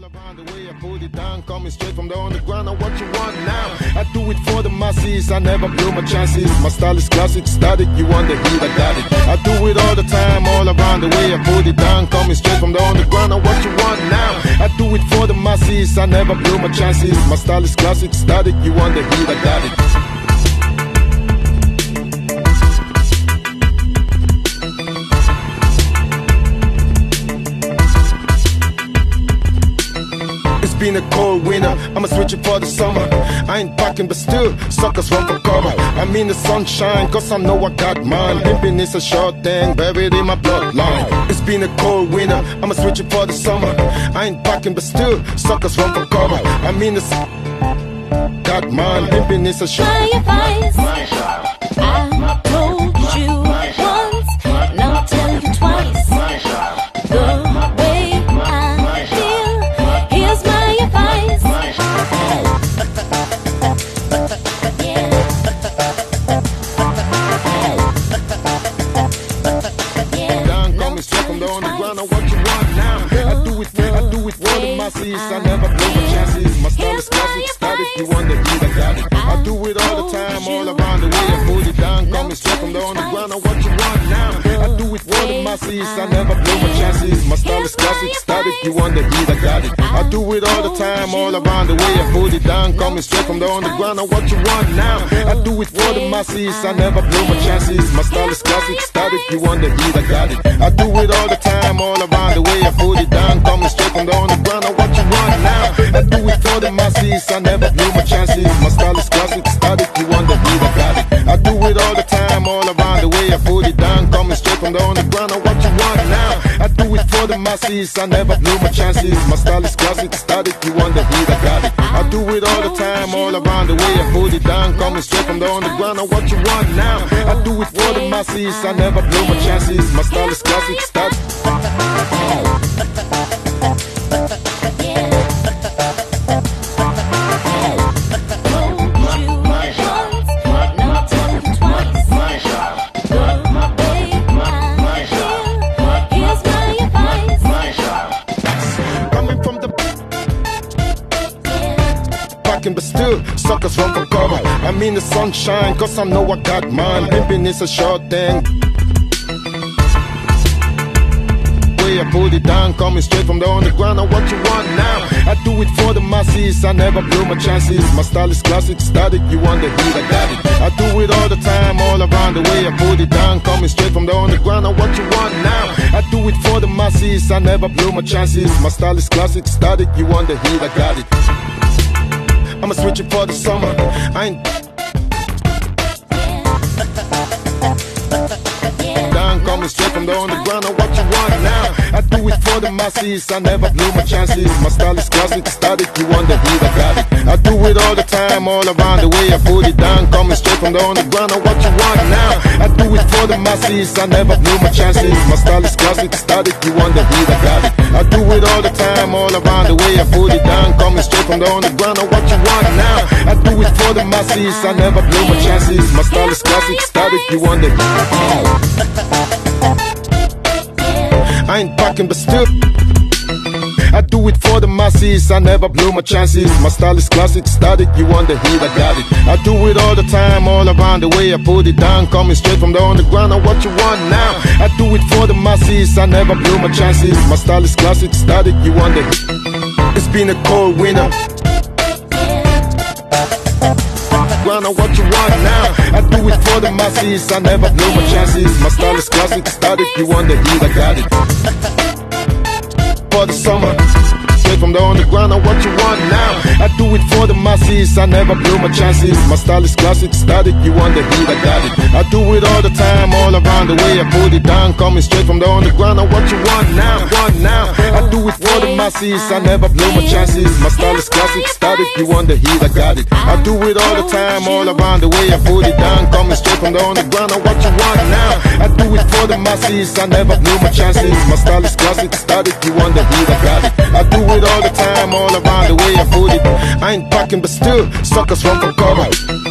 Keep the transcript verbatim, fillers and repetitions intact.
around the way I put it down, coming straight from the underground. Now what you want now? I do it for the masses, I never blew my chances. My style is classic, static, you want the heat, I got it. I do it all the time, all around the way I put it down, coming straight from the underground. Now what you want now? I do it for the masses, I never blew my chances. My style is classic, static, you want the heat, I got it. Been a cold winter, I'ma switch it for the summer. I ain't packing but still, suckers run for cover. I'm in the sunshine, cause I know I got mine. Pimping is a short thing, buried in my bloodline. It's been a cold winter, I'ma switch it for the summer. I ain't packing but still, suckers run for cover. I'm in the sun, got mine. Pimping is a short thing. I told you once, and I'll tell you twice. I never blow my chances. My style is classic, static, you want the heat, I got it. I do it all the time, all around the way I put it down, coming straight from the underground. Now what you want now? I do it for the masses, I never blow my chances. My style is classic, static, you want the heat, I got it. I do it all the time, all around the way I put it down, coming straight from the underground. Now what you want now? I do it for the masses, I never blow my chances. My style is classic, static, you want the heat, I got it. I do it all the time, all around the way I put it down, coming straight from the underground. Now what you want now? I do it for the masses, I never blew my chances. My style is classic, static, you want the heat, I got it. I do it all the time, all around the way I put it down, coming straight from the underground. Now what you want now? I do it for the masses, I never blew my chances. My style is classic, static, you want the heat, I got it. I do it all the time, all around the way I put it down, coming straight from the underground. Now what you want now? I do it for the masses, I never blew my chances. My style is classic, static. But still, suckers run for cover. I'm in the sunshine, cause I know I got mine. Pimping is a short thing. Way I put it down, coming straight from the underground. Now what you want now? I do it for the masses, I never blew my chances. My style is classic, static, you want the heat, I got it. I do it all the time, all around the way I put it down, coming straight from the underground. Now what you want now? I do it for the masses, I never blew my chances. My style is classic, static, you want the heat, I got it. I'ma switch it for the summer. I ain't down, coming straight from the underground. Now what you want now? I do it for the masses, I never blew my chances. My style is classic, static, you want the heat, I got it. I do it all the time, all around the way I put it down, coming straight from the underground. Now what you want now? I do it for the masses, I never blew my chances. My style is classic, static, you want the heat, I got it. I do it all the time, all around the way I put it down, coming straight from the underground. Now what you want now? I do it for the masses, I never blew my chances. My style is classic, static, you want the heat. I ain't packing but still, I do it for the masses, I never blew my chances. My style is classic, static, you want the heat, I got it. I do it all the time, all around the way I put it down, coming straight from the underground. Now what you want now? I do it for the masses, I never blew my chances. My style is classic, static, you want the heat. It's been a cold winter. Now what you want now? I do it for the masses, I never blew my chances. My style is classic, static, you want the heat, I got it. For the summer, straight from the underground. Now what you want now? I do it for the masses, I never blew my chances. My style is classic, static, you want the heat, I got it. I do it all the time, all around the way I put it down, coming straight from the underground. Now what you want now? Want now? I do it for the masses, I never blew my chances. My style is classic, static, you want the heat, I got it. I do it all the time, all around the way I put it down, coming straight from the underground. Now what you want now? I do it for the masses, I never blew my chances. My style is classic, static, you want the heat, I got it. I do it all the time, all around the way I put it. I ain't packing but still, suckers run for cover.